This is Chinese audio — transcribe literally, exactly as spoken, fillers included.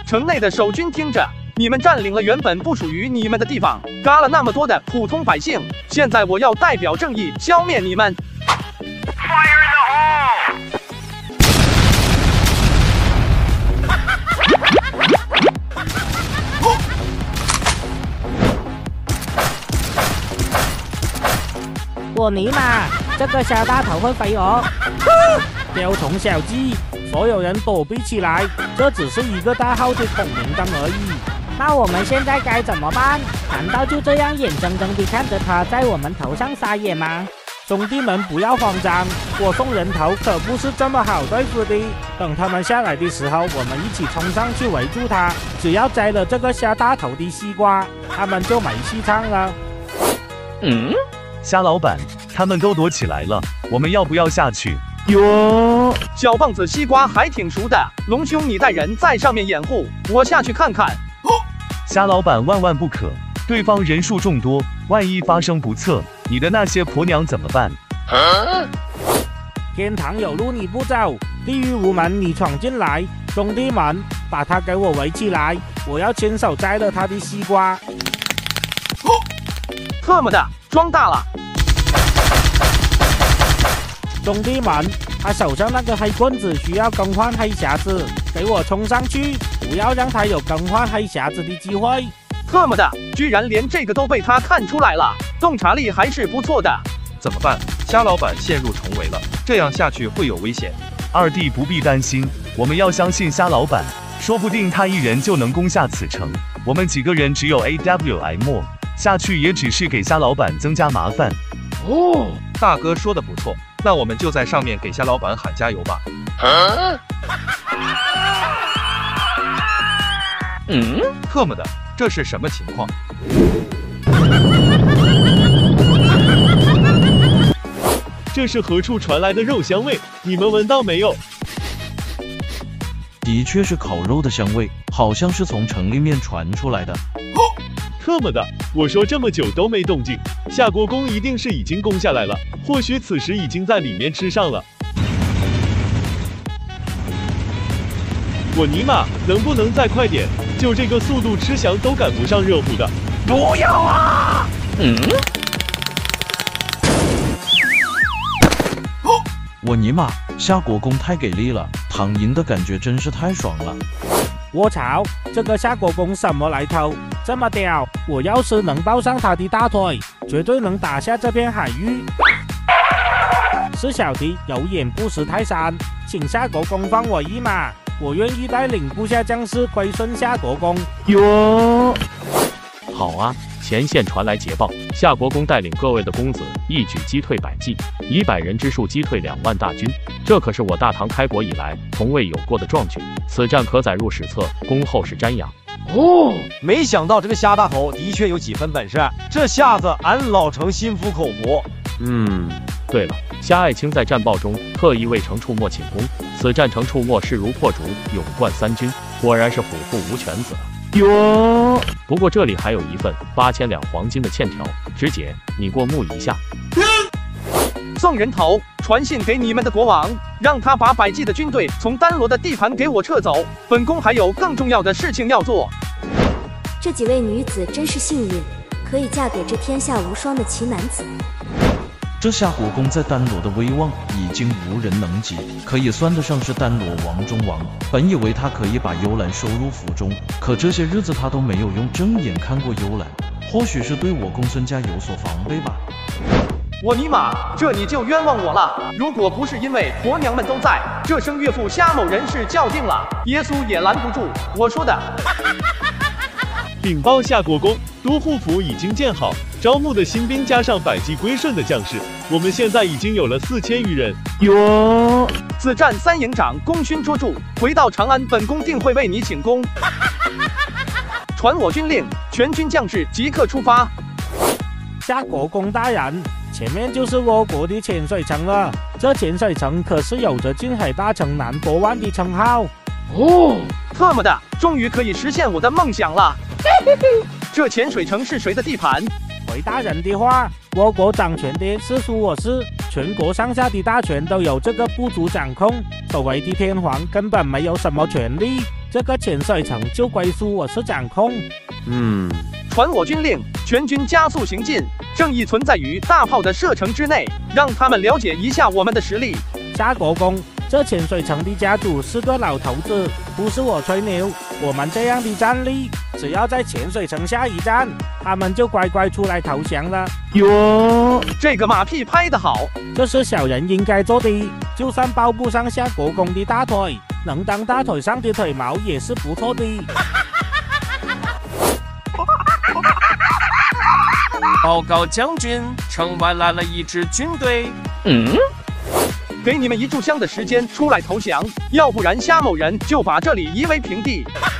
城内的守军听着，你们占领了原本不属于你们的地方，杀了那么多的普通百姓，现在我要代表正义消灭你们。 我尼玛，这个小大头会飞哦！雕虫小技，所有人躲避起来，这只是一个大号的孔明灯而已。那我们现在该怎么办？难道就这样眼睁睁地看着他在我们头上撒野吗？兄弟们不要慌张，我送人头可不是这么好对付的。等他们下来的时候，我们一起冲上去围住他。只要摘了这个瞎大头的西瓜，他们就没戏唱了。 嗯， 虾老板，他们都躲起来了，我们要不要下去？ 哟，小棒子西瓜还挺熟的，龙兄你带人在上面掩护，我下去看看。 虾老板万万不可，对方人数众多，万一发生不测，你的那些婆娘怎么办？ 啊、 天堂有路你不走，地狱无门你闯进来。兄弟们，把他给我围起来，我要亲手摘了他的西瓜。 特么的，装大了！ 兄弟们，他手上那个黑棍子需要更换黑匣子，给我冲上去，不要让他有更换黑匣子的机会。 特么的，居然连这个都被他看出来了，洞察力还是不错的。 怎么办？虾老板陷入重围了，这样下去会有危险。 二弟不必担心，我们要相信虾老板，说不定他一人就能攻下此城。我们几个人只有 A W M， 下去也只是给虾老板增加麻烦。 哦，大哥说的不错，那我们就在上面给虾老板喊加油吧。 啊、嗯， 特么的，这是什么情况？ 这是何处传来的肉香味？你们闻到没有？ 的确是烤肉的香味，好像是从城里面传出来的。 特么的，我说这么久都没动静，夏国公一定是已经攻下来了，或许此时已经在里面吃上了。我尼玛，能不能再快点？就这个速度，吃翔都赶不上热乎的。 不要啊！ 嗯。 我尼玛，夏国公太给力了，躺赢的感觉真是太爽了。 我操，这个夏国公什么来头？这么屌！我要是能抱上他的大腿，绝对能打下这片海域。是小弟有眼不识泰山，请夏国公放我一马，我愿意带领部下将士归顺夏国公。 哟， 好啊！前线传来捷报，夏国公带领各位的公子一举击退百济，以百人之数击退两万大军，这可是我大唐开国以来从未有过的壮举。此战可载入史册，供后世瞻仰。 哦，没想到这个虾大头的确有几分本事，这下子俺老程心服口服。 嗯，对了，虾爱卿在战报中特意为程处墨请功，此战程处墨势如破竹，勇冠三军，果然是虎父无犬子。 哟， 不过这里还有一份八千两黄金的欠条，直姐你过目一下。 送人头，传信给你们的国王，让他把百济的军队从丹罗的地盘给我撤走。本宫还有更重要的事情要做。 这几位女子真是幸运，可以嫁给这天下无双的奇男子。 这夏国公在丹罗的威望已经无人能及，可以算得上是丹罗王中王。本以为他可以把幽兰收入府中，可这些日子他都没有用正眼看过幽兰，或许是对我公孙家有所防备吧。 我尼玛，这你就冤枉我了！如果不是因为婆娘们都在，这生岳父虾某人是叫定了，耶稣也拦不住。我说的。 禀报夏国公，都护府已经建好，招募的新兵加上百济归顺的将士，我们现在已经有了四千余人。 哟，此战三营长功勋卓著，回到长安，本宫定会为你请功。传我军令，全军将士即刻出发。 夏国公大人，前面就是我国的浅水城了。这浅水城可是有着近海大城南博湾的称号。 哦，特么的，终于可以实现我的梦想了。这浅水城是谁的地盘？ 回大人的话，我国掌权的是苏我氏， 全国上下的大权都由这个部族掌控，所谓的天皇根本没有什么权利，这个浅水城就归属我是掌控。 嗯，传我军令，全军加速行进，正义存在于大炮的射程之内，让他们了解一下我们的实力。 夏国公，这浅水城的家主是个老头子，不是我吹牛。我们这样的战力，只要在浅水城下一站，他们就乖乖出来投降了。 哟，这个马屁拍得好， 这是小人应该做的。就算抱不上夏国公的大腿，能当大腿上的腿毛也是不错的。 报告将军，城外来了一支军队。 嗯。 给你们一炷香的时间出来投降，要不然夏某人就把这里夷为平地。